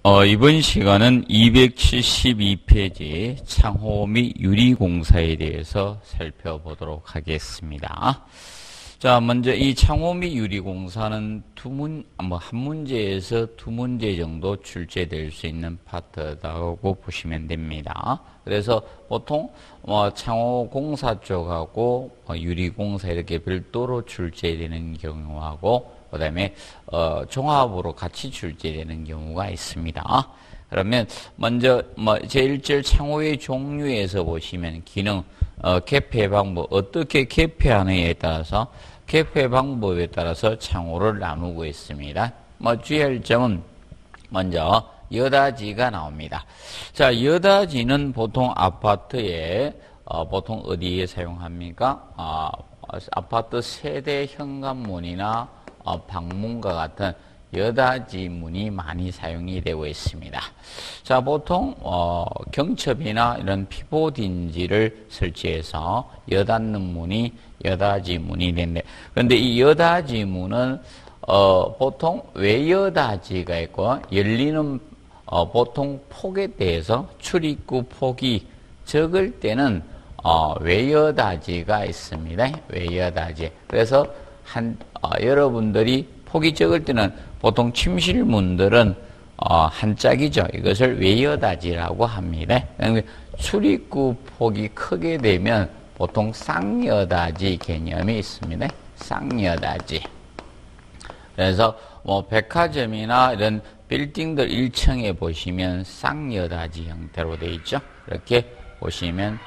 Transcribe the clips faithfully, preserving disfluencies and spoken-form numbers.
어, 이번 시간은 이백칠십이 페이지 창호 및 유리공사에 대해서 살펴보도록 하겠습니다. 자, 먼저 이 창호 및 유리공사는 두 문, 뭐, 한 문제에서 두 문제 정도 출제될 수 있는 파트라고 보시면 됩니다. 그래서 보통, 뭐, 창호 공사 쪽하고 어, 유리공사 이렇게 별도로 출제되는 경우하고 그 다음에 어, 종합으로 같이 출제되는 경우가 있습니다. 그러면 먼저 뭐 제일절 창호의 종류에서 보시면 기능, 어, 개폐 방법, 어떻게 개폐하느냐에 따라서 개폐 방법에 따라서 창호를 나누고 있습니다. 뭐 주의할 점은 먼저 여다지가 나옵니다. 자, 여다지는 보통 아파트에 어, 보통 어디에 사용합니까? 어, 아파트 세대 현관문이나 어, 방문과 같은 여닫이 문이 많이 사용이 되고 있습니다. 자, 보통 어, 경첩이나 이런 피보딘지를 설치해서 여닫는 문이 여닫이 문이 되는데, 그런데 이 여닫이 문은 어, 보통 외여닫이가 있고 열리는 어, 보통 폭에 대해서 출입구 폭이 적을 때는 어, 외여닫이가 있습니다. 외여닫이. 그래서 한 어, 여러분들이 폭이 적을 때는 보통 침실문들은 어, 한 짝이죠. 이것을 외여닫이라고 합니다. 출입구 폭이 크게 되면 보통 쌍여닫이 개념이 있습니다. 쌍여닫이. 그래서 뭐 백화점이나 이런 빌딩들 일 층에 보시면 쌍여닫이 형태로 되어 있죠. 이렇게 보시면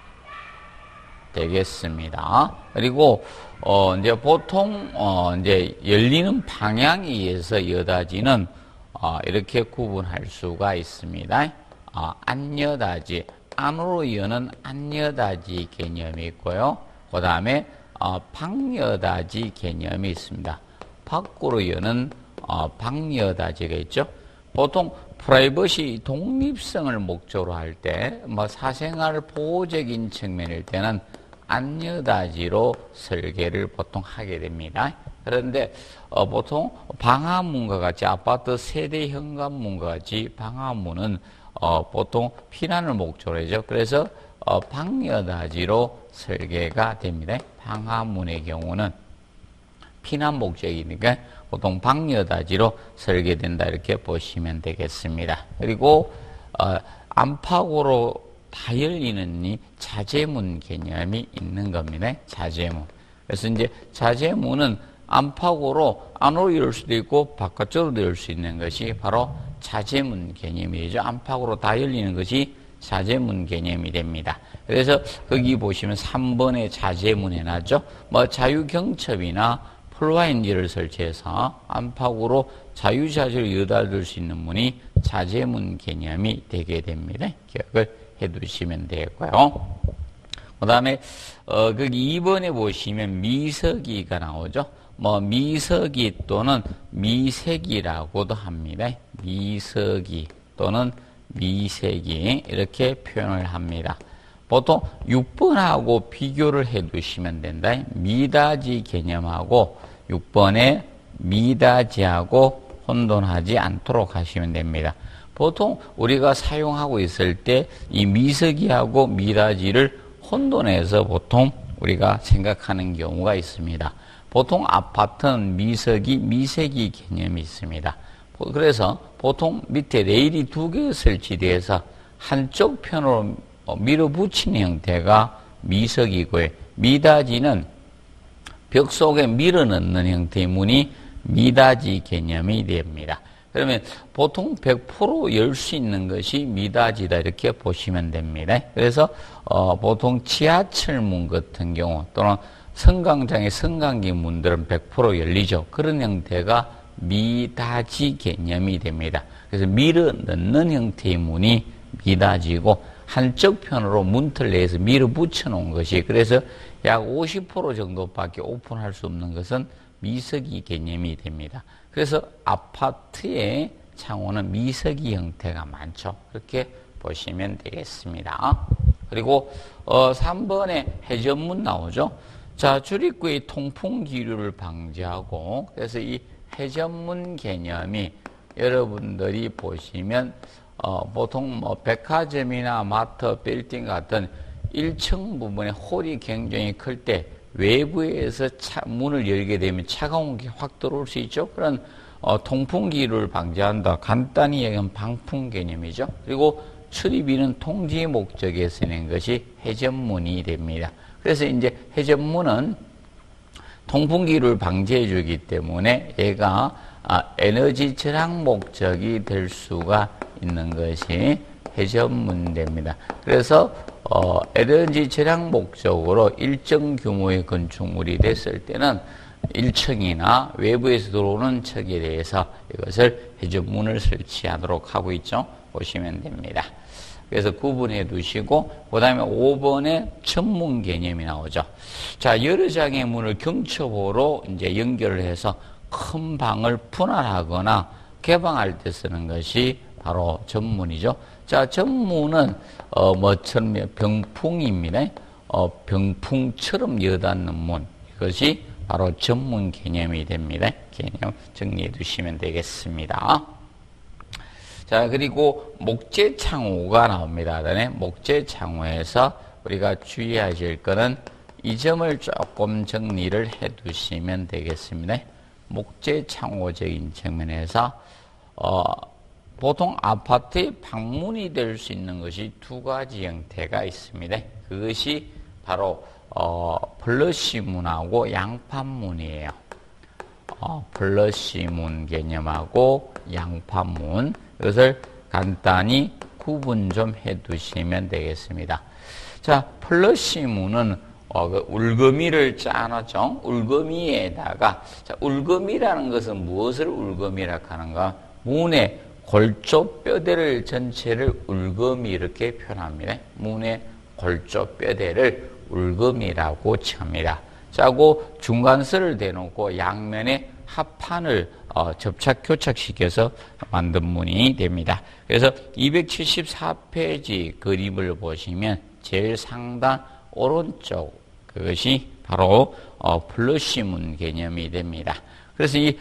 되겠습니다. 그리고 어 이제 보통 어 이제 열리는 방향에 의해서 여닫이는 어 이렇게 구분할 수가 있습니다. 어, 안여닫이, 안으로 여는 안여닫이 개념이 있고요. 그 다음에 어, 방여닫이 개념이 있습니다. 밖으로 여는 어, 방여닫이가 있죠. 보통 프라이버시 독립성을 목적으로 할 때, 뭐 사생활 보호적인 측면일 때는 안여닫이로 설계를 보통 하게 됩니다. 그런데 어, 보통 방화문과 같이 아파트 세대 현관문과 같이 방화문은 어, 보통 피난을 목적으로 하죠. 그래서 어, 방여닫이로 설계가 됩니다. 방화문의 경우는 피난 목적이니까 보통 방여닫이로 설계된다 이렇게 보시면 되겠습니다. 그리고 어, 안팎으로 다 열리는 이 자재문 개념이 있는 겁니다. 자재문. 그래서 이제 자재문은 안팎으로 안으로 열 수도 있고 바깥쪽으로 열 수 있는 것이 바로 자재문 개념이죠. 안팎으로 다 열리는 것이 자재문 개념이 됩니다. 그래서 거기 보시면 삼 번의 자재문에 나죠. 뭐 자유경첩이나 플라인지를 설치해서 안팎으로 자유자재로 여닫을 수 있는 문이 자재문 개념이 되게 됩니다. 기억을 해두시면 되고요. 그 다음에 어, 거기 이 번에 보시면 미석이가 나오죠. 뭐 미석이 또는 미색이라고도 합니다. 미석이 또는 미색이 이렇게 표현을 합니다. 보통 육 번하고 비교를 해두시면 된다. 미닫이 개념하고 육 번에 미닫이하고 혼돈하지 않도록 하시면 됩니다. 보통 우리가 사용하고 있을 때 이 미석이하고 미닫이를 혼돈해서 보통 우리가 생각하는 경우가 있습니다. 보통 아파트는 미석이, 미색이 개념이 있습니다. 그래서 보통 밑에 레일이 두 개 설치돼서 한쪽 편으로 밀어붙이는 형태가 미석이고요. 미닫이는 벽 속에 밀어넣는 형태의 문이 미닫이 개념이 됩니다. 그러면 보통 백 퍼센트 열 수 있는 것이 미닫이다 이렇게 보시면 됩니다. 그래서 어, 보통 지하철 문 같은 경우 또는 승강장의 승강기 문들은 백 퍼센트 열리죠. 그런 형태가 미닫이 개념이 됩니다. 그래서 밀어 넣는 형태의 문이 미닫이고 한쪽 편으로 문틀 내에서 밀어 붙여 놓은 것이, 그래서 약 오십 퍼센트 정도밖에 오픈할 수 없는 것은 미석이 개념이 됩니다. 그래서 아파트의 창호는 미석이 형태가 많죠. 그렇게 보시면 되겠습니다. 그리고 어, 삼 번에 해전문 나오죠. 자, 출입구의 통풍 기류를 방지하고, 그래서 이 해전문 개념이 여러분들이 보시면 어, 보통 뭐 백화점이나 마트, 빌딩 같은 일 층 부분에 홀이 굉장히 클 때 외부에서 차, 문을 열게 되면 차가운 게 확 들어올 수 있죠. 그런 어, 통풍기를 방지한다. 간단히 얘기하면 방풍 개념이죠. 그리고 출입이는 통지 목적에 쓰는 것이 회전문이 됩니다. 그래서 이제 회전문은 통풍기를 방지해 주기 때문에 얘가 아, 에너지 절약 목적이 될 수가 있는 것이 회전문입니다. 그래서 어, 에너지 절약 목적으로 일정 규모의 건축물이 됐을 때는 일 층이나 외부에서 들어오는 척에 대해서 이것을 회전문을 설치하도록 하고 있죠. 보시면 됩니다. 그래서 구분해 두시고, 그 다음에 오 번에 천문 개념이 나오죠. 자, 여러 장의 문을 경첩으로 이제 연결을 해서 큰 방을 분할하거나 개방할 때 쓰는 것이 바로 전문이죠. 자, 전문은, 어, 뭐처럼, 병풍입니다. 어, 병풍처럼 여닫는 문. 이것이 바로 전문 개념이 됩니다. 개념 정리해 두시면 되겠습니다. 자, 그리고 목재창호가 나옵니다. 그다음에 목재창호에서 우리가 주의하실 거는 이 점을 조금 정리를 해 두시면 되겠습니다. 목재창호적인 측면에서, 어, 보통 아파트의 방문이 될 수 있는 것이 두 가지 형태가 있습니다. 그것이 바로, 어, 플러시문하고 양판문이에요. 어, 플러시문 개념하고 양판문. 이것을 간단히 구분 좀 해 두시면 되겠습니다. 자, 플러시문은 어, 그 울거미를 짜놨죠. 울거미에다가, 자, 울거미라는 것은 무엇을 울거미라고 하는가? 문의 골조 뼈대를 전체를 울거미 이렇게 표현합니다. 문의 골조 뼈대를 울거미라고 칩니다. 짜고 중간선을 대놓고 양면에 합판을 어, 접착 교착시켜서 만든 문이 됩니다. 그래서 이백칠십사 페이지 그림을 보시면 제일 상단 오른쪽 그것이 바로 어, 플러시문 개념이 됩니다. 그래서 이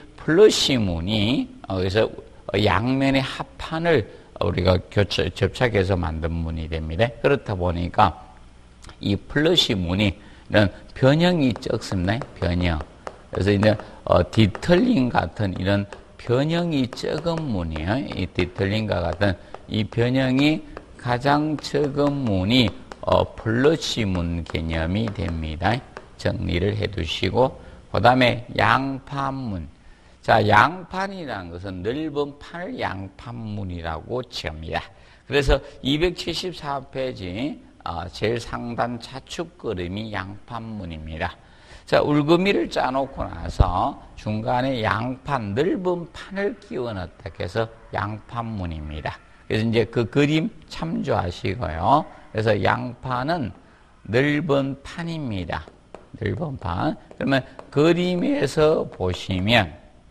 플러시문이 어, 그래서 양면의 합판을 우리가 교착, 접착해서 만든 문이 됩니다. 그렇다 보니까 이 플러시문이 이런 변형이 적습니다. 변형. 그래서 이제 어, 디털링 같은 이런 변형이 적은 문이에요. 이 디털링과 같은 이 변형이 가장 적은 문이 어, 플러시문 개념이 됩니다. 정리를 해 두시고, 그 다음에 양판문. 자, 양판이라는 것은 넓은 판을 양판문이라고 칩니다. 그래서 이백칠십사 페이지 어, 제일 상단 좌측 그림이 양판문입니다. 자, 울거미를 짜놓고 나서 중간에 양판, 넓은 판을 끼워 넣었다 해서 양판문입니다. 그래서 이제 그 그림 참조하시고요. 그래서 양판은 넓은 판입니다. 넓은 판. 그러면 그림에서 보시면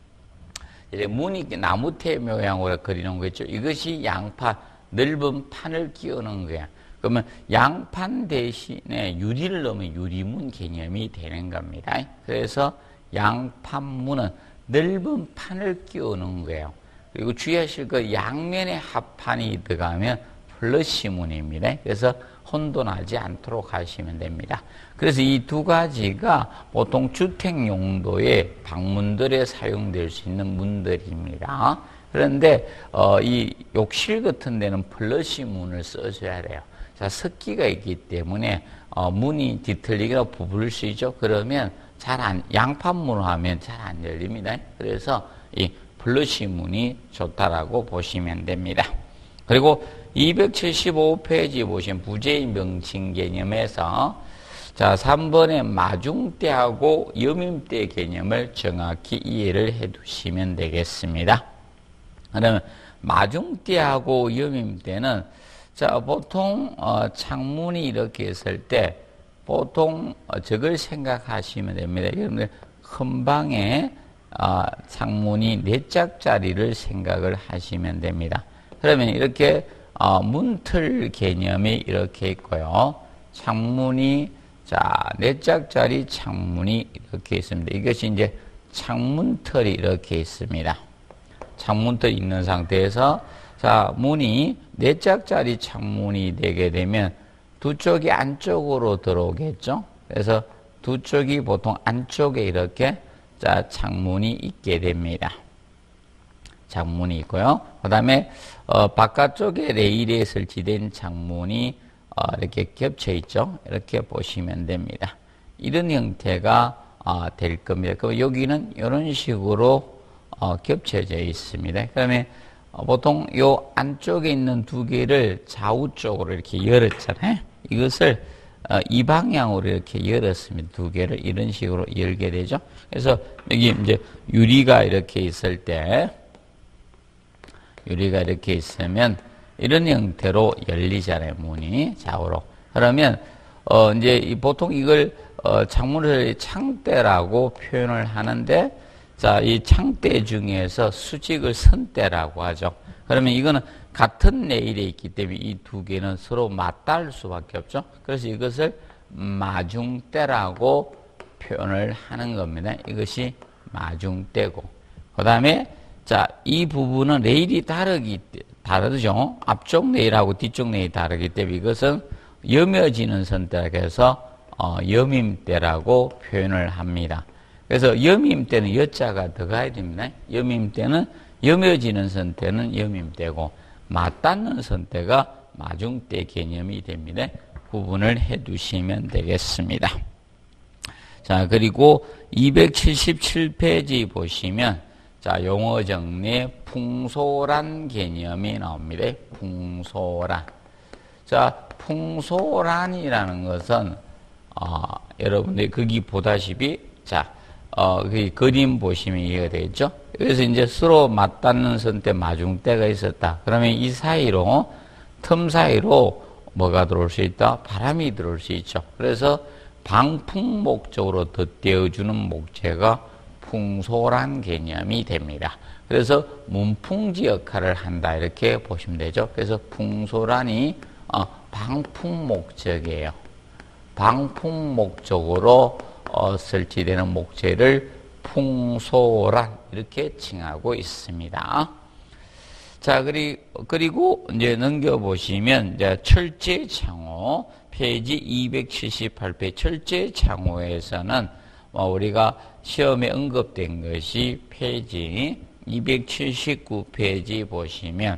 이제 문이 나무테 모양으로 그리는 거죠. 이것이 양판, 넓은 판을 끼워 넣은 거야. 그러면 양판 대신에 유리를 넣으면 유리문 개념이 되는 겁니다. 그래서 양판문은 넓은 판을 끼워 넣은 거예요. 그리고 주의하실 거 양면에 합판이 들어가면 플러시문입니다. 그래서 혼돈하지 않도록 하시면 됩니다. 그래서 이 두 가지가 보통 주택 용도의 방문들에 사용될 수 있는 문들입니다. 그런데 어, 이 욕실 같은 데는 플러시문을 써줘야 돼요. 자, 습기가 있기 때문에 어, 문이 뒤틀리거나 부풀릴 수 있죠. 그러면 잘 안, 양판문을 하면 잘 안 열립니다. 그래서 이 플러시문이 좋다라고 보시면 됩니다. 그리고 이백칠십오 페이지 보시면 부재의 명칭 개념에서 자, 삼 번에 마중대하고 여밈대 개념을 정확히 이해를 해 두시면 되겠습니다. 그러면 마중대하고 여밈대는 자, 보통 어, 창문이 이렇게 있을 때 보통 어, 저걸 생각하시면 됩니다. 여러분들 큰 방에 어, 창문이 네 짝짜리를 생각을 하시면 됩니다. 그러면 이렇게 어, 문틀 개념이 이렇게 있고요. 창문이 자, 네 짝짜리 창문이 이렇게 있습니다. 이것이 이제 창문틀이 이렇게 있습니다. 창문틀이 있는 상태에서 자, 문이 네 짝짜리 창문이 되게 되면 두 쪽이 안쪽으로 들어오겠죠. 그래서 두 쪽이 보통 안쪽에 이렇게 자, 창문이 있게 됩니다. 창문이 있고요. 그 다음에 어, 바깥쪽에 레일에 설치된 창문이 어, 이렇게 겹쳐 있죠. 이렇게 보시면 됩니다. 이런 형태가 어, 될 겁니다. 그럼 여기는 이런 식으로 어, 겹쳐져 있습니다. 그다음에 어, 보통 요 안쪽에 있는 두 개를 좌우 쪽으로 이렇게 열었잖아요. 이것을 어, 이 방향으로 이렇게 열었습니다. 두 개를 이런 식으로 열게 되죠. 그래서 여기 이제 유리가 이렇게 있을 때 유리가 이렇게 있으면 이런 형태로 열리잖아요. 문이 좌우로. 그러면 어 이제 보통 이걸 어 창문을 창대라고 표현을 하는데 자, 이 창대 중에서 수직을 선대라고 하죠. 그러면 이거는 같은 레일에 있기 때문에 이 두 개는 서로 맞닿을 수밖에 없죠. 그래서 이것을 마중대라고 표현을 하는 겁니다. 이것이 마중대고. 그 다음에 자, 이 부분은 레일이 다르기, 다르죠. 앞쪽 레일하고 뒤쪽 레일이 다르기 때문에 이것은 여며지는 선대라고 해서 어, 여밈대라고 표현을 합니다. 그래서 여밈대는 여자가 들어가야 됩니다. 여밈대는 여며지는 선대는 여밈대고 맞닿는 선대가 마중대 개념이 됩니다. 구분을 해 두시면 되겠습니다. 자, 그리고 이백칠십칠 페이지 보시면 자, 용어 정리에 풍소란 개념이 나옵니다. 풍소란. 자, 풍소란이라는 것은 어, 여러분들이 거기 보다시피 자, 어, 그 그림 보시면 이해가 되겠죠? 그래서 이제 서로 맞닿는 선대 마중대가 있었다. 그러면 이 사이로 틈 사이로 뭐가 들어올 수 있다? 바람이 들어올 수 있죠. 그래서 방풍 목적으로 덧대어주는 목재가 풍소란 개념이 됩니다. 그래서 문풍지 역할을 한다 이렇게 보시면 되죠. 그래서 풍소란이 어, 방풍 목적이에요. 방풍 목적으로 어, 설치되는 목재를 풍소란 이렇게 칭하고 있습니다. 자, 그리, 그리고 이제 넘겨보시면 이제 철제 창호 페이지 이백칠십팔 페이지 철제 창호에서는 어, 우리가 시험에 언급된 것이 페이지 이백칠십구 페이지 보시면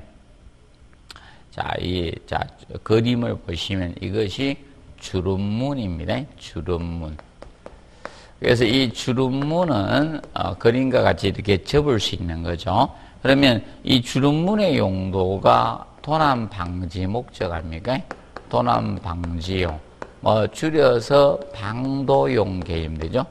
자, 이, 자, 그림을 보시면 이것이 주름문입니다. 주름문. 그래서 이 주름문은 어, 그림과 같이 이렇게 접을 수 있는 거죠. 그러면 이 주름문의 용도가 도난 방지 목적 아닙니까? 도난 방지용. 뭐 줄여서 방도용 개념 되죠.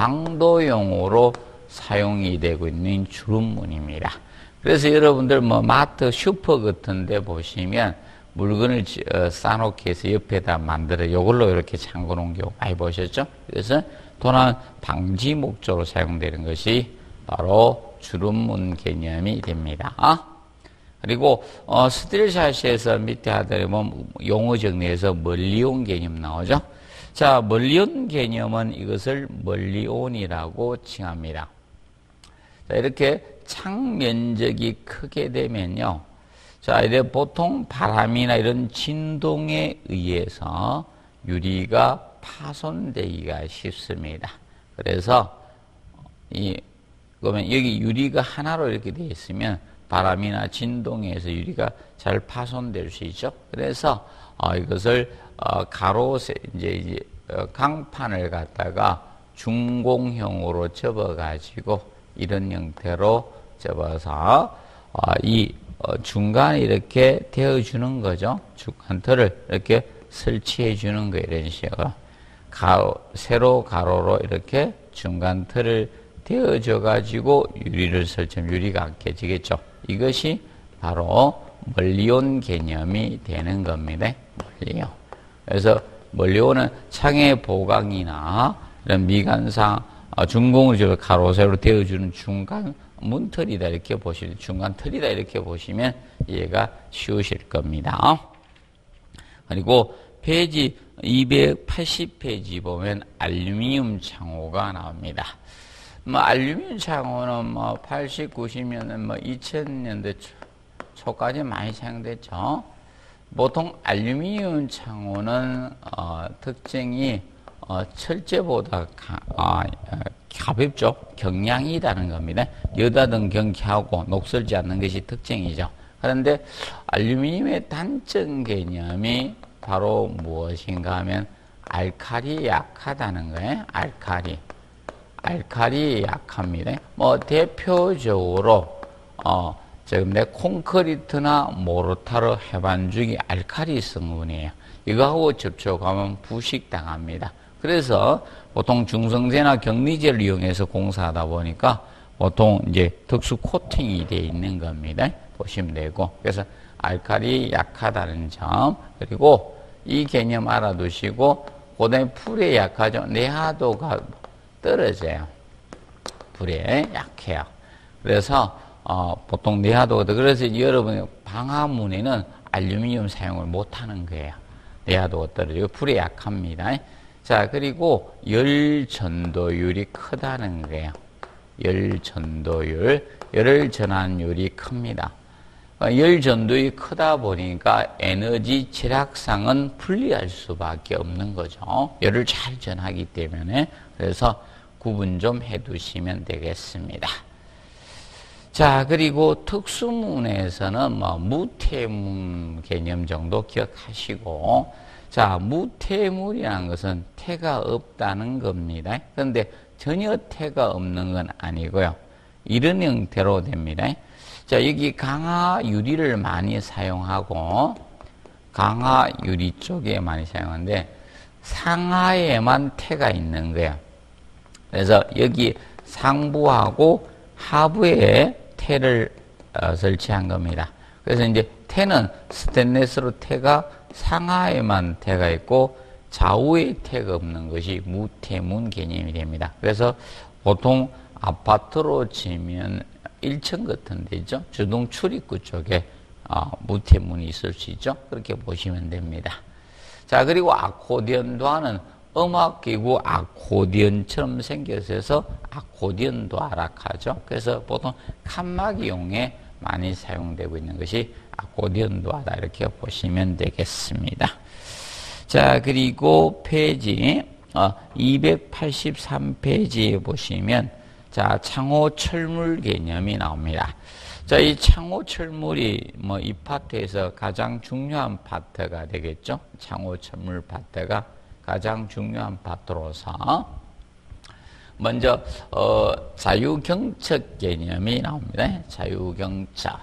방도용으로 사용이 되고 있는 주름문입니다. 그래서 여러분들 뭐 마트, 슈퍼 같은 데 보시면 물건을 쌓아놓기 위해서 옆에다 만들어 이걸로 이렇게 잠궈 놓은 경우 많이 보셨죠? 그래서 도난 방지 목적으로 사용되는 것이 바로 주름문 개념이 됩니다. 그리고 어, 스틸샷에서 밑에 하다 보면 용어 정리에서 멀리온 개념 나오죠? 자, 멀리온 개념은 이것을 멀리온이라고 칭합니다. 자, 이렇게 창 면적이 크게 되면요. 자, 이래 보통 바람이나 이런 진동에 의해서 유리가 파손되기가 쉽습니다. 그래서 이 그러면 여기 유리가 하나로 이렇게 되어 있으면 바람이나 진동에 의해서 유리가 잘 파손될 수 있죠. 그래서 어, 이것을 어, 가로 이제, 이제 어, 강판을 갖다가 중공형으로 접어가지고 이런 형태로 접어서 어, 이 어, 중간에 이렇게 대어주는 거죠. 중간틀을 이렇게 설치해 주는 거예요. 이런 식으로 가로, 세로 가로로 이렇게 중간틀을 대어줘 가지고 유리를 설치하면 유리가 안 깨지겠죠. 이것이 바로 멀리온 개념이 되는 겁니다. 멀리온. 그래서 멀리온은 창의 보강이나 이런 미관상 중공을 가로 세로 대어주는 중간 문틀이다 이렇게 보시면 중간 틀이다 이렇게 보시면 이해가 쉬우실 겁니다. 그리고 페이지 이백팔십 페이지 보면 알루미늄 창호가 나옵니다. 뭐 알루미늄 창호는 뭐 팔십, 구십 년대, 뭐 이천 년대 초, 초까지 많이 사용됐죠. 보통 알루미늄 창호는 어, 특징이 어, 철제보다 가, 어, 가볍죠. 경량이라는 겁니다. 여닫은 경쾌하고 녹슬지 않는 것이 특징이죠. 그런데 알루미늄의 단점 개념이 바로 무엇인가 하면 알칼리에 약하다는 거예요. 알칼리. 알칼리에 약합니다. 뭐 대표적으로 어, 지금 내 콘크리트나 모르타르 해반죽이 알칼리 성분이에요. 이거하고 접촉하면 부식당합니다. 그래서 보통 중성제나 격리제를 이용해서 공사하다 보니까 보통 이제 특수 코팅이 되어 있는 겁니다. 보시면 되고. 그래서 알칼리 약하다는 점, 그리고 이 개념 알아두시고, 그 다음에 불에 약하죠. 내하도가 떨어져요. 불에 약해요. 그래서 어, 보통 내하도가, 그래서 여러분 방화문에는 알루미늄 사용을 못하는 거예요. 내하도가 떨어지고 불에 약합니다. 자, 그리고 열 전도율이 크다는 거예요. 열 전도율, 열을 전환율이 큽니다. 열 전도율이 크다 보니까 에너지 절약상은 불리할 수밖에 없는 거죠. 열을 잘 전하기 때문에. 그래서 구분 좀 해두시면 되겠습니다. 자, 그리고 특수문에서는 뭐 무태문 개념 정도 기억하시고, 자, 무태물이라는 것은 태가 없다는 겁니다. 그런데 전혀 태가 없는 건 아니고요. 이런 형태로 됩니다. 자, 여기 강화 유리를 많이 사용하고, 강화 유리 쪽에 많이 사용하는데, 상하에만 태가 있는 거예요. 그래서 여기 상부하고 하부에 태를 어, 설치한 겁니다. 그래서 이제 태는 스테인리스로 태가 상하에만 태가 있고 좌우에 태가 없는 것이 무태문 개념이 됩니다. 그래서 보통 아파트로 치면 일 층 같은 데 있죠. 주동 출입구 쪽에 어, 무태문이 있을 수 있죠. 그렇게 보시면 됩니다. 자, 그리고 아코디언도 하는 음악기구 아코디언처럼 생겨서 아코디언도 아락하죠. 그래서 보통 칸막이용에 많이 사용되고 있는 것이 아코디언도 하다, 이렇게 보시면 되겠습니다. 자, 그리고 페이지 어, 이백팔십삼 페이지에 보시면 자, 창호 철물 개념이 나옵니다. 자, 이 창호 철물이 뭐 이 파트에서 가장 중요한 파트가 되겠죠. 창호 철물 파트가 가장 중요한 파트로서 먼저 어, 자유경첩 개념이 나옵니다. 자유경첩.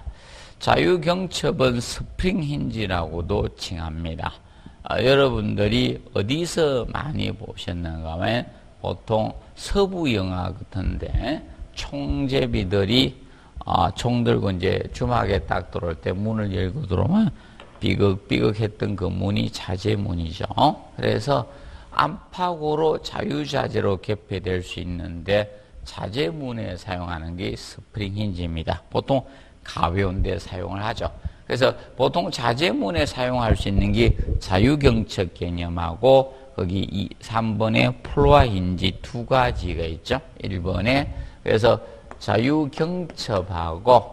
자유경첩은 스프링 힌지라고도 칭합니다. 어, 여러분들이 어디서 많이 보셨는가 하면 보통 서부 영화 같은데 총제비들이 어, 총 들고 이제 주막에 딱 들어올 때 문을 열고 들어오면 삐걱삐걱 했던 그 문이 자재문이죠. 그래서 안팎으로 자유자재로 개폐될 수 있는데 자재문에 사용하는 게 스프링 힌지입니다. 보통 가벼운 데 사용을 하죠. 그래서 보통 자재문에 사용할 수 있는 게 자유경첩 개념하고 거기 이, 삼 번에 플로아 힌지 두 가지가 있죠. 일 번에 그래서 자유경첩하고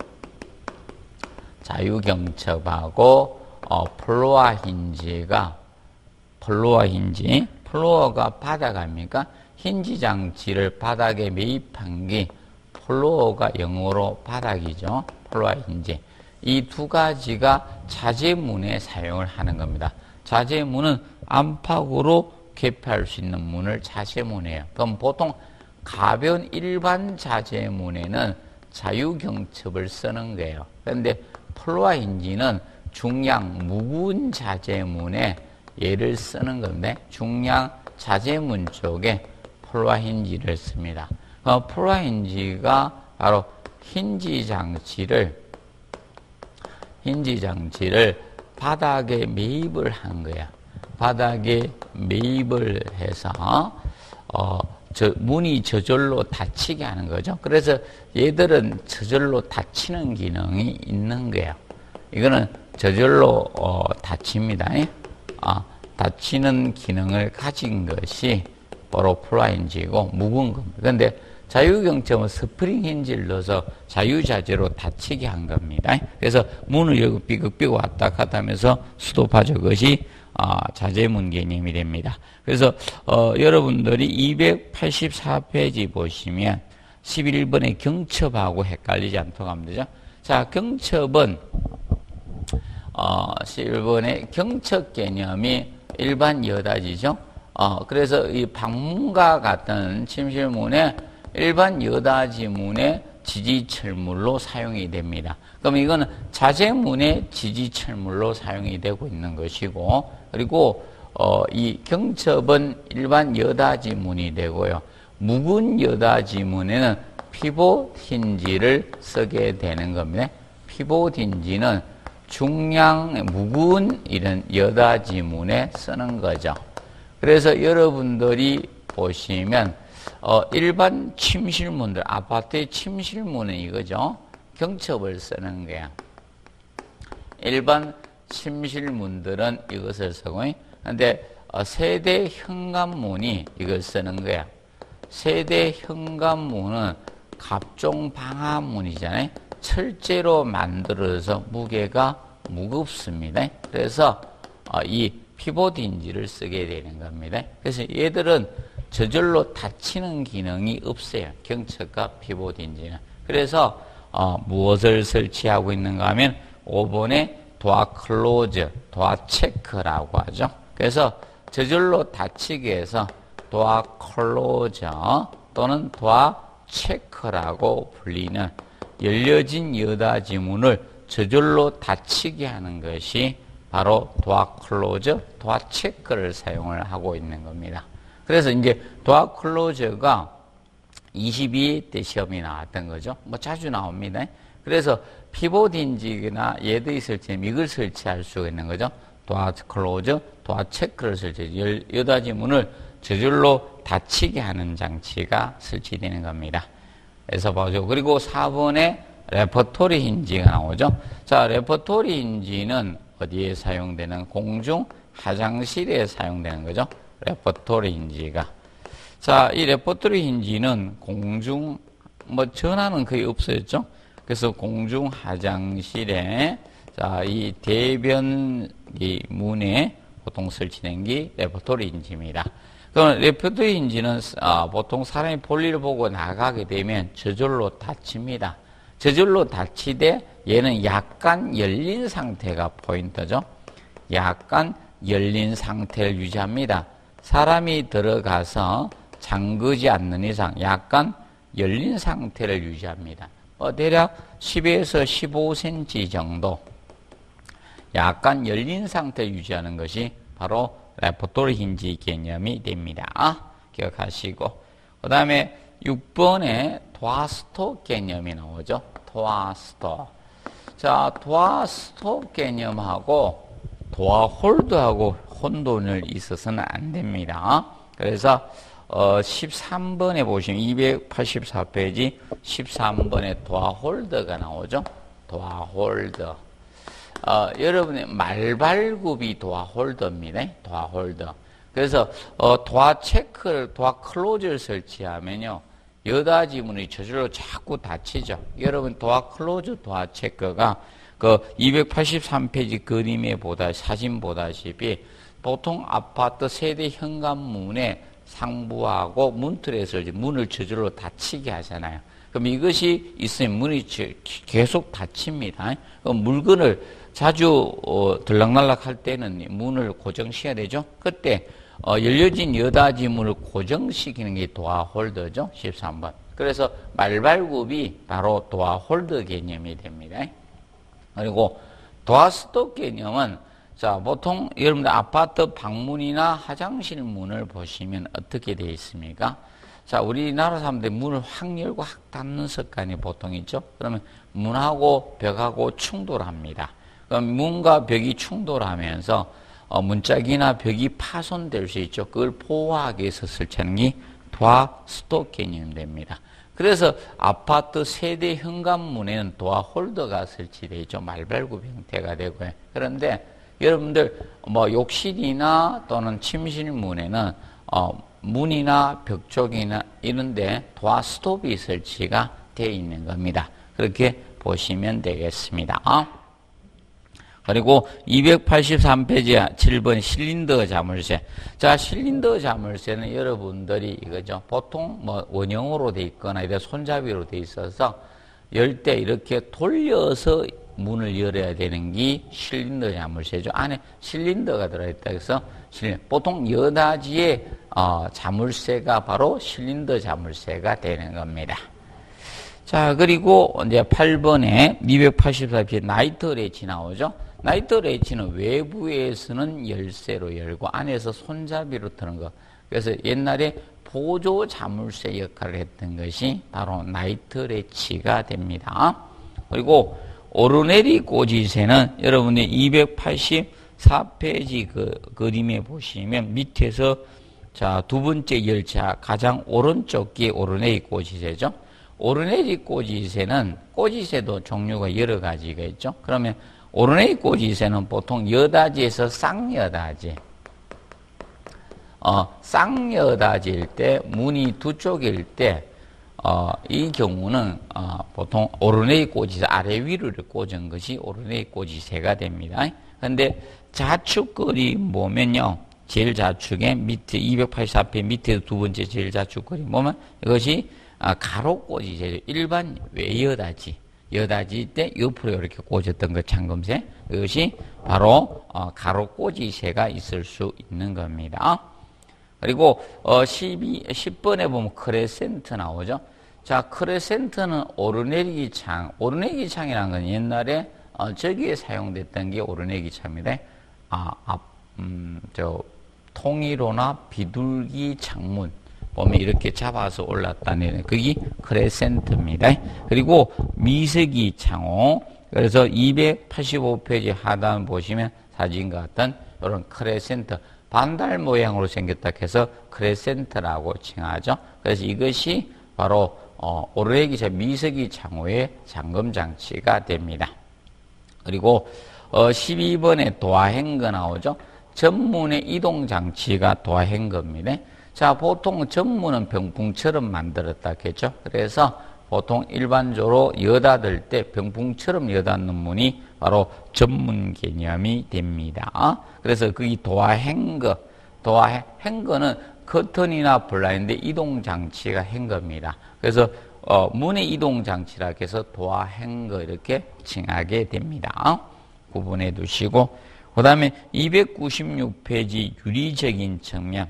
자유경첩하고 어, 플로아 힌지가 플로어 힌지, 플로어가 바닥 아닙니까? 힌지 장치를 바닥에 매입한 게 플로어가 영어로 바닥이죠. 플로어 힌지. 이 두 가지가 자재문에 사용을 하는 겁니다. 자재문은 안팎으로 개폐할 수 있는 문을 자재문이에요. 그럼 보통 가벼운 일반 자재문에는 자유경첩을 쓰는 거예요. 그런데 플로어 힌지는 중량 무거운 자재문에 얘를 쓰는 건데 중량 자재문 쪽에 플로아 힌지를 씁니다. 어, 플로아 힌지가 바로 힌지 장치를 힌지 장치를 바닥에 매입을 한 거야. 바닥에 매입을 해서 어, 저 문이 저절로 닫히게 하는 거죠. 그래서 얘들은 저절로 닫히는 기능이 있는 거예요. 이거는 저절로 어, 닫힙니다. 아, 닫히는 기능을 가진 것이 바로 플로아 힌지이고 무거운 겁니다. 그런데 자유경첩은 스프링 힌지를 넣어서 자유자재로 닫히게 한 겁니다. 그래서 문을 열고 삐걱삐걱 왔다 갔다 하면서 수도파적 것이 어, 자재문 개념이 됩니다. 그래서 어, 여러분들이 이백팔십사 페이지 보시면 십일 번의 경첩하고 헷갈리지 않도록 하면 되죠. 자, 경첩은 어, 십일 번의 경첩 개념이 일반 여닫이죠. 어, 그래서 이 방문과 같은 침실문에 일반 여닫이문의 지지철물로 사용이 됩니다. 그럼 이거는 자재문의 지지철물로 사용이 되고 있는 것이고, 그리고 어, 이 경첩은 일반 여닫이문이 되고요. 묵은 여닫이문에는 피봇 힌지를 쓰게 되는 겁니다. 피봇 힌지는 중량 묵은 이런 여닫이문에 쓰는 거죠. 그래서 여러분들이 보시면 어, 일반 침실문들, 아파트의 침실문은 이거죠. 경첩을 쓰는 거야. 일반 침실문들은 이것을 쓰고, 근데 어, 세대 현관문이 이걸 쓰는 거야. 세대 현관문은 갑종 방화문이잖아요. 철제로 만들어서 무게가 무겁습니다. 그래서 어, 이 피봇 힌지를 쓰게 되는 겁니다. 그래서 얘들은 저절로 닫히는 기능이 없어요. 경첩과 피봇 힌지는. 그래서 어, 무엇을 설치하고 있는가 하면 오 번에 도어 클로즈, 도어 체크라고 하죠. 그래서 저절로 닫히게 해서 도어 클로즈 또는 도어 체크라고 불리는 열려진 여닫이문을 저절로 닫히게 하는 것이 바로 도어 클로즈, 도어 체크를 사용을 하고 있는 겁니다. 그래서 이제 도어 클로즈가 이십이 회 때 시험이 나왔던 거죠. 뭐 자주 나옵니다. 그래서 피봇 힌지나 얘들이 설치하면 이걸 설치할 수가 있는 거죠. 도어 클로즈, 도어 체크를 설치해 여닫이문을 저절로 닫히게 하는 장치가 설치되는 겁니다. 그래서 보죠. 그리고 사 번에 레퍼토리 힌지가 나오죠. 자, 레퍼토리 힌지는 어디에 사용되는? 공중 화장실에 사용되는 거죠. 레퍼토리 힌지가. 자, 이 레퍼토리 힌지는 공중, 뭐 전화는 거의 없어졌죠. 그래서 공중 화장실에, 자, 이 대변 이 문에 보통 설치된 게 레퍼토리 힌지입니다. 그럼 레퍼토리 힌지는 아, 보통 사람이 볼일을 보고 나가게 되면 저절로 닫힙니다. 저절로 닫히되 얘는 약간 열린 상태가 포인트죠. 약간 열린 상태를 유지합니다. 사람이 들어가서 잠그지 않는 이상 약간 열린 상태를 유지합니다. 어, 대략 십에서 십오 센티미터 정도 약간 열린 상태를 유지하는 것이 바로 레퍼토리 힌지 개념이 됩니다. 기억하시고, 그 다음에 육 번에 도어 스톱 개념이 나오죠. 도어 스톱. 자, 도어 스톱 개념하고 도어 홀드하고 혼돈을 있어서는 안 됩니다. 그래서 어, 십삼 번에 보시면 이백팔십사 페이지 십삼 번에 도어 홀더가 나오죠. 도어 홀더. 어, 여러분의 말발굽이 도어 홀더입니다. 도어 홀더. 그래서 어, 도어 체크를, 도어 클로즈를 설치하면요, 여닫이문이 저절로 자꾸 닫히죠. 여러분 도어 클로즈, 도어 체크가 그 이백팔십삼 페이지 그림에 보다 사진 보다시피 보통 아파트 세대 현관문에 상부하고 문틀에서 이제 문을 저절로 닫히게 하잖아요. 그럼 이것이 있으면 문이 계속 닫힙니다. 그럼 물건을 자주 어, 들락날락 할 때는 문을 고정시켜야 되죠. 그때 어, 열려진 여닫이문을 고정시키는 게 도어 홀더죠. 십삼 번. 그래서 말발굽이 바로 도어 홀더 개념이 됩니다. 그리고 도어 스톱 개념은, 자, 보통 여러분들 아파트 방문이나 화장실 문을 보시면 어떻게 되어 있습니까? 자, 우리나라 사람들 문을 확 열고 확 닫는 습관이 보통 있죠. 그러면 문하고 벽하고 충돌합니다. 그럼 문과 벽이 충돌하면서 어, 문짝이나 벽이 파손될 수 있죠. 그걸 보호하기 위해서 설치하는 게 도어 스톱 개념이 됩니다. 그래서 아파트 세대 현관문에는 도어 홀더가 설치되어 있죠. 말발굽 형태가 되고요. 그런데 여러분들 뭐 욕실이나 또는 침실문에는 어, 문이나 벽 쪽이나 이런데 도어 스톱이 설치가 되어 있는 겁니다. 그렇게 보시면 되겠습니다. 그리고 이백팔십삼 페이지 칠 번 실린더 자물쇠. 자, 실린더 자물쇠는 여러분들이 이거죠. 보통 뭐 원형으로 돼 있거나 이래 손잡이로 돼 있어서 열 때 이렇게 돌려서 문을 열어야 되는 게 실린더 자물쇠죠. 안에 실린더가 들어있다 해서 실린, 보통 여닫이의 어, 자물쇠가 바로 실린더 자물쇠가 되는 겁니다. 자, 그리고 이제 팔 번에 이백팔십사 페이지 나이트 레치 나오죠. 나이트 레치는 외부에서는 열쇠로 열고 안에서 손잡이로 트는 거. 그래서 옛날에 보조 자물쇠 역할을 했던 것이 바로 나이트 레치가 됩니다. 그리고 오르내리 꽂이쇠는 여러분의 이백팔십사 페이지 그 그림에 보시면 밑에서 자, 두 번째 열차 가장 오른쪽 게 오르내리 꽂이쇠죠. 오르내리 꽂이쇠는 꽂이쇠도 종류가 여러 가지가 있죠. 그러면 오르내리 꽂이쇠는 보통 여닫이에서 쌍여닫이, 어, 쌍여닫이일 때, 문이 두 쪽일 때, 어, 이 경우는, 어, 보통 오르내리 꽂이쇠 아래 위로 꽂은 것이 오르내리 꽂이쇠가 됩니다. 근데 좌측 그림 보면요. 제일 좌측에 밑에 이백팔십사 페이지 밑에 두 번째 제일 좌측 그림 보면 이것이 아, 가로 꽂이쇠죠. 일반 외여닫이. 여닫이 때 옆으로 이렇게 꽂았던 그 잠금쇠. 이것이 바로 어, 가로 꽂이쇠가 있을 수 있는 겁니다. 그리고 어, 십이, 십 번에 보면 크레센트 나오죠. 자, 크레센트는 오르내리기 창. 오르내리기 창이라는 건 옛날에 어, 저기에 사용됐던 게 오르내리기 창입니다. 아, 앞, 음, 저 통일호나 비둘기 창문. 보면 이렇게 잡아서 올랐다는 그게 크레센트입니다. 그리고 미세기 창호. 그래서 이백팔십오 페이지 하단 보시면 사진과 같은 이런 크레센트. 반달 모양으로 생겼다 해서 크레센트라고 칭하죠. 그래서 이것이 바로 어, 오르내리기 미세기 창호의 잠금 장치가 됩니다. 그리고 어, 십이 번에 도어행거 나오죠. 전문의 이동 장치가 도어행거입니다. 자, 보통 전문은 병풍처럼 만들었다 했죠. 그래서 보통 일반적으로 여닫을 때 병풍처럼 여닫는 문이 바로 전문 개념이 됩니다. 그래서 그게 도어행거, 도어행거는 커튼이나 블라인드 이동 장치가 행거입니다. 그래서 어, 문의 이동 장치라 해서 도어행거 이렇게 칭하게 됩니다. 구분해 두시고, 그 다음에 이백구십육 페이지 유리적인 측면.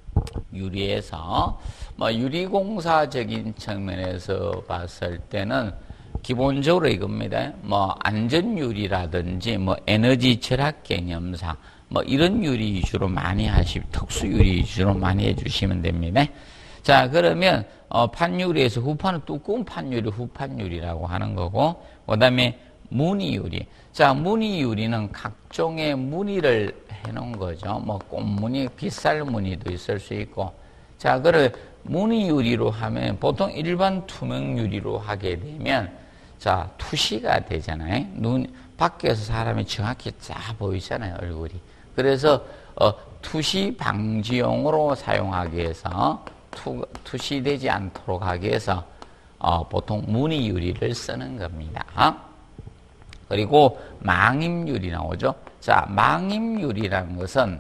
유리에서 뭐 유리공사적인 측면에서 봤을 때는 기본적으로 이겁니다. 뭐 안전유리라든지 뭐 에너지 절약 개념상 뭐 이런 유리 위주로 많이 하시, 특수 유리 위주로 많이 해주시면 됩니다. 자, 그러면 어, 판유리에서 후판은 두꺼운 판유리, 후판유리라고 하는 거고, 그다음에 무늬유리. 자, 무늬유리는 각종의 무늬를 해놓은 거죠. 뭐 꽃무늬, 빗살 무늬도 있을 수 있고. 자, 그걸 무늬유리로 하면 보통 일반 투명 유리로 하게 되면 자, 투시가 되잖아요. 눈 밖에서 사람이 정확히 쫙 보이잖아요, 얼굴이. 그래서 어, 투시 방지용으로 사용하기 위해서 투, 투시되지 않도록 하기 위해서 어, 보통 무늬유리를 쓰는 겁니다. 그리고 망임유리 나오죠. 자, 망임유리라는 것은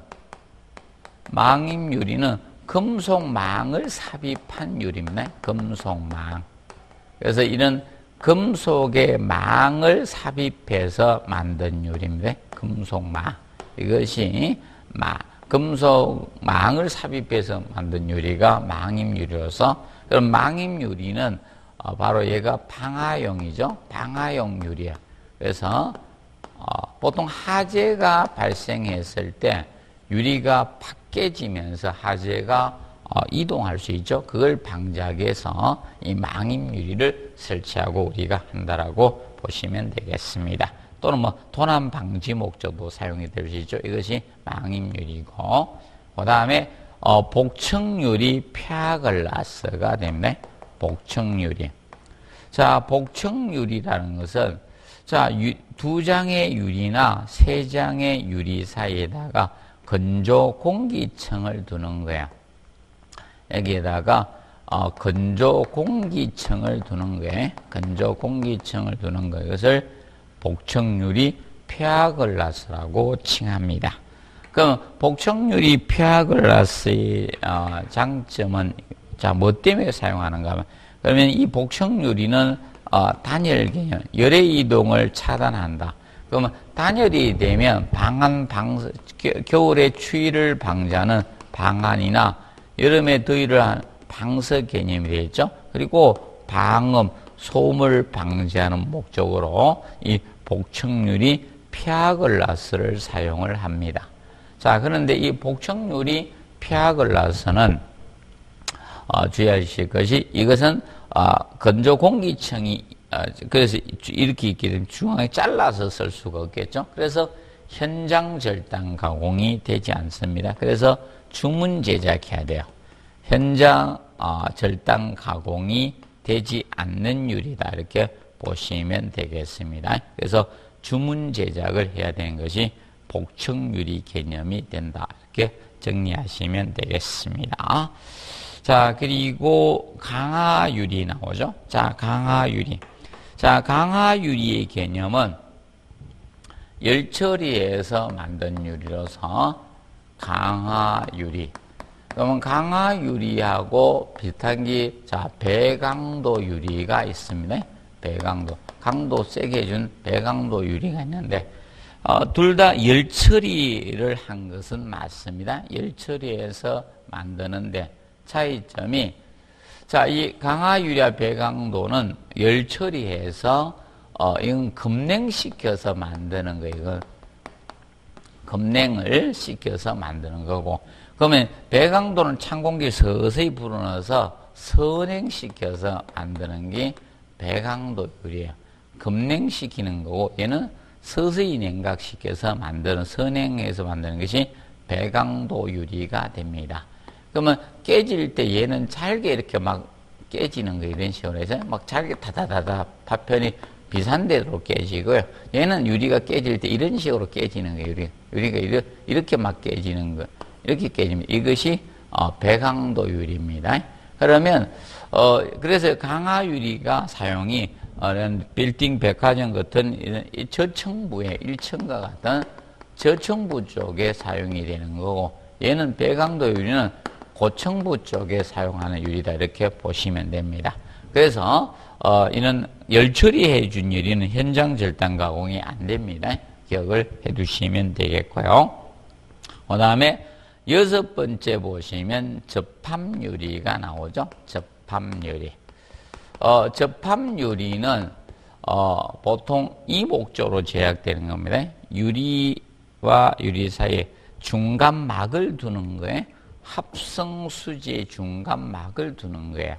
망임유리는 금속망을 삽입한 유리입니다. 금속망. 그래서 이런 금속의 망을 삽입해서 만든 유리입니다. 금속망. 이것이 마, 금속망을 삽입해서 만든 유리가 망임유리로서, 그럼 망임유리는 어, 바로 얘가 방화용이죠. 방화용 유리야. 그래서 어, 보통 화재가 발생했을 때 유리가 깨지면서 화재가 어, 이동할 수 있죠. 그걸 방지하기 위해서 이 망임 유리를 설치하고 우리가 한다라고 보시면 되겠습니다. 또는 뭐 도난 방지 목적도 사용이 될 수 있죠. 이것이 망임 유리고, 그 다음에 어, 복층 유리 피아글라스가 됩니다. 복층 유리. 자, 복층 유리라는 것은 자, 유, 두 장의 유리나 세 장의 유리 사이에다가 건조 공기층을 두는 거야. 여기에다가 어, 건조 공기층을 두는 거예요. 건조 공기층을 두는 거. 이것을 복층유리 페아글라스라고 칭합니다. 그럼 복층유리 페아글라스의 어, 장점은 자, 뭐 때문에 사용하는가 하면 그러면 이 복층유리는 어, 단열 개념, 열의 이동을 차단한다. 그러면 단열이 되면 방한 방 겨울의 추위를 방지하는 방한이나 여름의 더위를 한 방석 개념이 되겠죠. 그리고 방음, 소음을 방지하는 목적으로 이 복층유리 페아글라스를 사용을 합니다. 자, 그런데 이 복층유리 페아글라스는 어, 주의하실 것이 이것은 어, 건조 공기층이 어, 그래서 이렇게 있게 되면 중앙에 잘라서 쓸 수가 없겠죠. 그래서 현장 절단 가공이 되지 않습니다. 그래서 주문 제작해야 돼요. 현장 어, 절단 가공이 되지 않는 유리다 이렇게 보시면 되겠습니다. 그래서 주문 제작을 해야 되는 것이 복층 유리 개념이 된다 이렇게 정리하시면 되겠습니다. 자, 그리고 강화유리 나오죠. 자, 강화유리. 자, 강화유리의 개념은 열처리해서 만든 유리로서 강화유리. 그러면 강화유리하고 비슷한 게, 자, 배강도 유리가 있습니다. 배강도. 강도 세게 해준 배강도 유리가 있는데, 어, 둘 다 열처리를 한 것은 맞습니다. 열처리해서 만드는데, 차이점이, 자, 이 강화유리와 배강도는 열 처리해서, 어, 이건 급냉시켜서 만드는 거예요. 이건 급냉을 시켜서 만드는 거고, 그러면 배강도는 찬 공기를 서서히 불어넣어서 선행시켜서 만드는 게 배강도 유리예요. 급냉시키는 거고, 얘는 서서히 냉각시켜서 만드는, 선행해서 만드는 것이 배강도 유리가 됩니다. 그러면 깨질 때 얘는 잘게 이렇게 막 깨지는 거 이런 식으로 해서 막 잘게 다다다다 파편이 비산대로 깨지고요. 얘는 유리가 깨질 때 이런 식으로 깨지는 거예요. 유리. 유리가 이렇게, 이렇게 막 깨지는 거. 이렇게 깨집니다. 이것이 어, 배강도 유리입니다. 그러면 어, 그래서 강화유리가 사용이 어, 빌딩 백화점 같은 이런 저층부에 일 층과 같은 저층부 쪽에 사용이 되는 거고, 얘는 배강도 유리는 고층부 쪽에 사용하는 유리다 이렇게 보시면 됩니다. 그래서 어, 이는 열처리해 준 유리는 현장 절단 가공이 안 됩니다. 기억을 해 두시면 되겠고요. 그 다음에 여섯 번째 보시면 접합유리가 나오죠. 접합유리. 어, 접합유리는 어, 보통 이 목적으로 제작되는 겁니다. 유리와 유리 사이에 중간막을 두는 거예요. 합성수지의 중간막을 두는 거예요.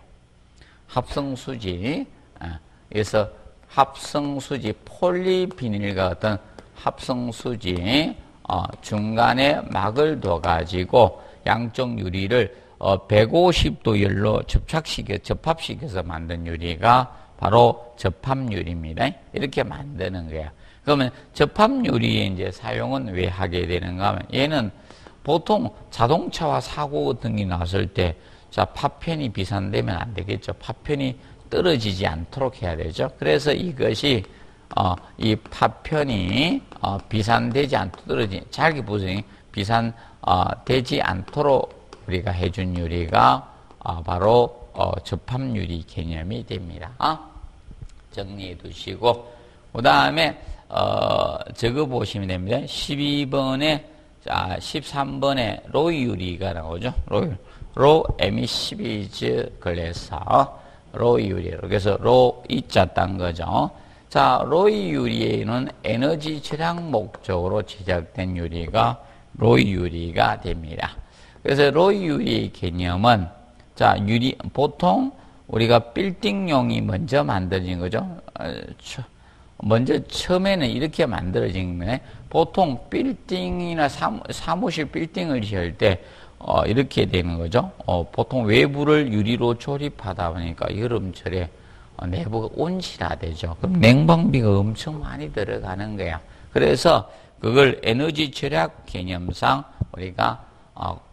합성수지. 그래서 합성수지, 폴리비닐과 같은 합성수지 어, 중간에 막을 둬가지고 양쪽 유리를 어, 백오십 도 열로 접착시켜, 접합시켜서 만든 유리가 바로 접합유리입니다. 이렇게 만드는 거예요. 그러면 접합유리의 이제 사용은 왜 하게 되는가 하면, 얘는 보통 자동차와 사고 등이 났을 때, 자, 파편이 비산되면 안 되겠죠. 파편이 떨어지지 않도록 해야 되죠. 그래서 이것이, 어, 이 파편이, 어, 비산되지 않도록 떨어지, 잘게 부서지, 비산, 어, 되지 않도록 우리가 해준 유리가, 어, 바로, 어, 접합유리 개념이 됩니다. 어? 정리해 두시고, 그 다음에, 어, 저거 보시면 됩니다. 십이 번에, 자, 십삼 번에 로유리가 나오죠. 로, 로 에미시비즈 글래서, 로유리. 그래서 로, 이자 딴 거죠. 자, 로유리에는 에너지 절약 목적으로 제작된 유리가 로유리가 됩니다. 그래서 로유리의 개념은, 자, 유리, 보통 우리가 빌딩용이 먼저 만들어진 거죠. 먼저 처음에는 이렇게 만들어진 거네. 보통 빌딩이나 사무, 사무실 빌딩을 지을 때, 어, 이렇게 되는 거죠. 어, 보통 외부를 유리로 조립하다 보니까 여름철에 어, 내부가 온실화되죠. 그럼 냉방비가 엄청 많이 들어가는 거야. 그래서 그걸 에너지 절약 개념상 우리가 어,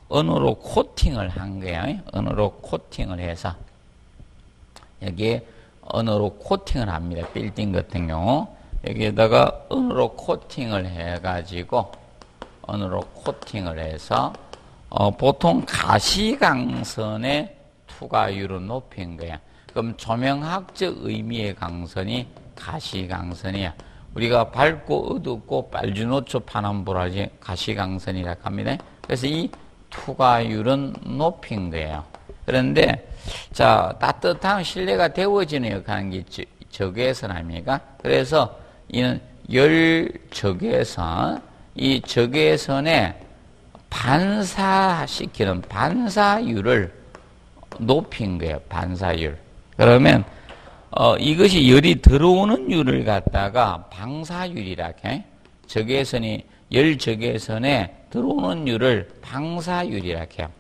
은으로 코팅을 한 거예요. 은으로 코팅을 해서 여기에 은으로 코팅을 합니다. 빌딩 같은 경우 여기에다가 은으로 코팅을 해가지고 은으로 코팅을 해서 어, 보통 가시광선의 투과율을 높인 거야. 그럼 조명학적 의미의 강선이 가시광선이야. 우리가 밝고 어둡고 빨주노초 파남보라지 가시광선이라고 합니다. 그래서 이 투과율은 높인 거예요. 그런데 자 따뜻한 실내가 데워지는 역할하는 게 적외선 아닙니까? 그래서 이는 열 적외선, 이 적외선에 반사시키는 반사율을 높인 거예요. 반사율. 그러면 어, 이것이 열이 들어오는 율을 갖다가 방사율이라고 해. 적외선이 열 적외선에 들어오는 율을 방사율이라고 해요.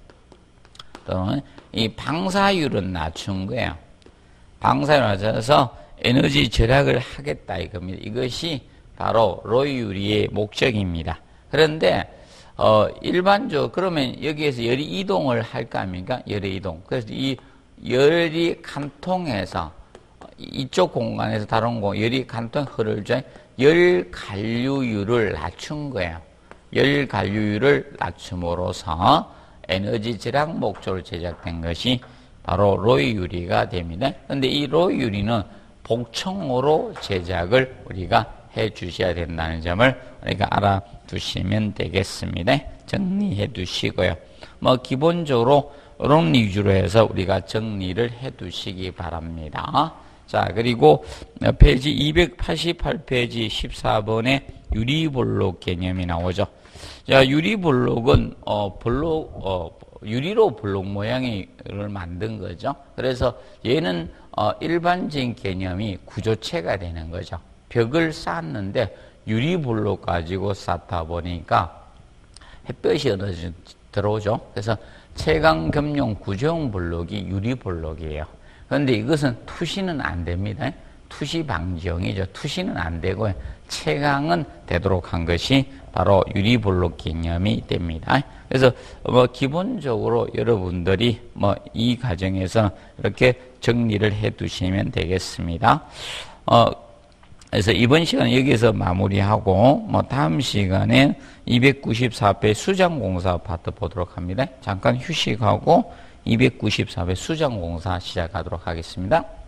또는 이 방사율은 낮춘 거예요. 방사율을 낮춰서 에너지 절약을 하겠다 이겁니다. 이것이 바로 로이 유리의 목적입니다. 그런데 어, 일반적으로 그러면 여기에서 열이 이동을 할 거 아닙니까? 열의 이동. 그래서 이 열이 관통해서 이쪽 공간에서 다른 공간 열이 관통 흐르죠. 열 관류율을 낮춘 거예요. 열 관류율을 낮춤으로써 에너지 절약 목적으로 제작된 것이 바로 로이 유리가 됩니다. 그런데 이 로이 유리는 복층으로 제작을 우리가 해 주셔야 된다는 점을 우리가 알아두시면 되겠습니다. 정리해 두시고요. 뭐 기본적으로 이런 위주로 해서 우리가 정리를 해 두시기 바랍니다. 자, 그리고 페이지 이백팔십팔 페이지 십사 번에 유리볼록 개념이 나오죠. 자, 유리볼록은 어, 볼록 어, 유리로 볼록 모양을 만든 거죠. 그래서 얘는 어, 일반적인 개념이 구조체가 되는 거죠. 벽을 쌓았는데 유리볼록 가지고 쌓다 보니까 햇볕이 어느 정도 들어오죠. 그래서 채광겸용 구조용 볼록이 유리볼록이에요. 그런데 이것은 투시는 안 됩니다. 투시 방지용이죠. 투시는 안 되고 채광은 되도록 한 것이 바로 유리볼록 개념이 됩니다. 그래서 뭐 기본적으로 여러분들이 뭐 이 과정에서 이렇게 정리를 해 두시면 되겠습니다. 어, 그래서 이번 시간은 여기서 마무리하고 뭐 다음 시간에 이백구십사 회 수장공사 파트 보도록 합니다. 잠깐 휴식하고 이백구십사 회 수장공사 시작하도록 하겠습니다.